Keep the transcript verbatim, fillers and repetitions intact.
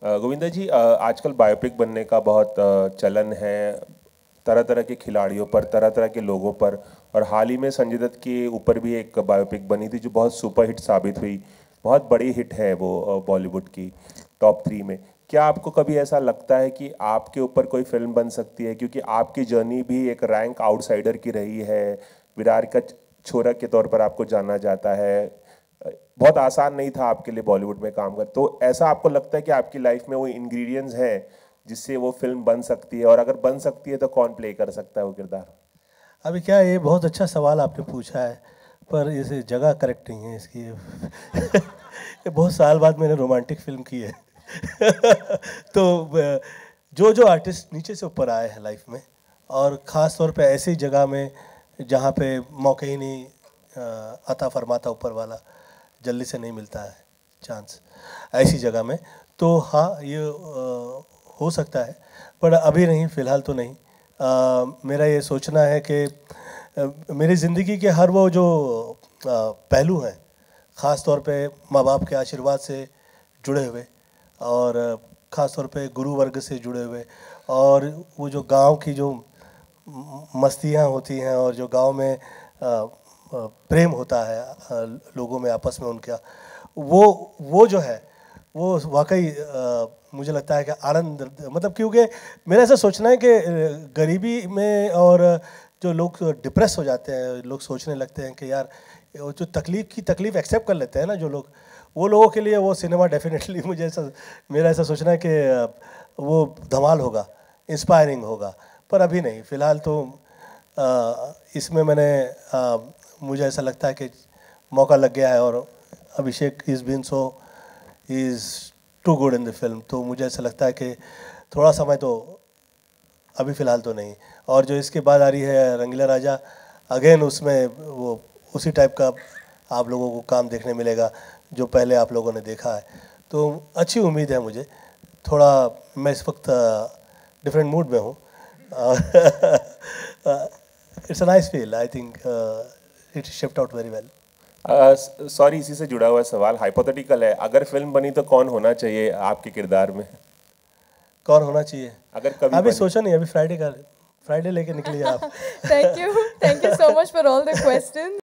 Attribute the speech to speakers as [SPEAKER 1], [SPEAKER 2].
[SPEAKER 1] अ, गोविंदा जी, अ, आजकल बायोपिक बनने का बहुत अ, चलन है, तरह तरह के खिलाड़ियों पर, तरह तरह के लोगों पर। और हाल ही में संजय दत्त के ऊपर भी एक बायोपिक बनी थी जो बहुत सुपर हिट साबित हुई। बहुत बड़ी हिट है वो, अ, बॉलीवुड की टॉप थ्री में। क्या आपको कभी ऐसा लगता है कि आपके ऊपर कोई फिल्म बन सकती है, क्योंकि आपकी जर्नी भी एक रैंक आउटसाइडर की रही है, विरार का छोरा के तौर पर आपको जाना जाता है। बहुत आसान नहीं था आपके लिए बॉलीवुड में काम कर, तो ऐसा आपको लगता है कि आपकी लाइफ में वो इंग्रेडिएंट्स हैं जिससे वो फिल्म बन सकती है, और अगर बन सकती है तो कौन प्ले कर सकता है वो किरदार?
[SPEAKER 2] अभी क्या है, ये बहुत अच्छा सवाल आपने पूछा है, पर इस जगह करेक्ट नहीं है इसकी। ये बहुत साल बाद मैंने रोमांटिक फिल्म की है। तो अ, जो जो आर्टिस्ट नीचे से ऊपर आए हैं लाइफ में, और ख़ास तौर पे ऐसी जगह में जहाँ पे मौके ही नहीं अ, अता फरमाता ऊपर वाला, जल्दी से नहीं मिलता है चांस ऐसी जगह में, तो हाँ ये अ, हो सकता है, पर अभी नहीं, फ़िलहाल तो नहीं। अ, मेरा ये सोचना है कि अ, मेरी ज़िंदगी के हर वो जो अ, पहलू हैं, ख़ास तौर पे माँ बाप के आशीर्वाद से जुड़े हुए, और ख़ास तौर पे गुरु वर्ग से जुड़े हुए, और वो जो गांव की जो म- मस्तियाँ होती हैं, और जो गांव में अ, अ, प्रेम होता है अ, लोगों में आपस में उनका, वो वो जो है वो वाकई अ, मुझे लगता है कि आनंद, मतलब क्योंकि मेरा ऐसा सोचना है कि अ, गरीबी में, और जो लोग डिप्रेस हो जाते हैं, लोग सोचने लगते हैं कि यार वो जो तकलीफ की तकलीफ एक्सेप्ट कर लेते हैं ना जो लोग, वो लोगों के लिए वो सिनेमा डेफिनेटली मुझे ऐसा, मेरा ऐसा सोचना है कि अ, वो धमाल होगा, इंस्पायरिंग होगा। पर अभी नहीं, फ़िलहाल तो अ, इसमें मैंने अ, मुझे ऐसा लगता है कि मौका लग गया है, और Abhishek is been so, is too good in the film, तो मुझे ऐसा लगता है कि थोड़ा समय तो, अभी फ़िलहाल तो नहीं। और जो इसके बाद आ रही है रंगीला राजा, अगेन उसमें वो उसी टाइप का आप लोगों को काम देखने मिलेगा जो पहले आप लोगों ने देखा है, तो अच्छी उम्मीद है मुझे। थोड़ा मैं इस वक्त डिफरेंट मूड में हूँ। It's a nice feel, I think it shift out very well.
[SPEAKER 1] Sorry, इसी से जुड़ा हुआ सवाल हाइपोथेटिकल है, अगर फिल्म बनी तो कौन होना चाहिए आपके किरदार में,
[SPEAKER 2] कौन होना चाहिए?
[SPEAKER 1] अगर कभी
[SPEAKER 2] अभी
[SPEAKER 1] बनी?
[SPEAKER 2] सोचा नहीं, अभी फ्राइडे का, फ्राइडे लेके निकलिए आप।
[SPEAKER 3] Thank you. Thank you so much for all the questions.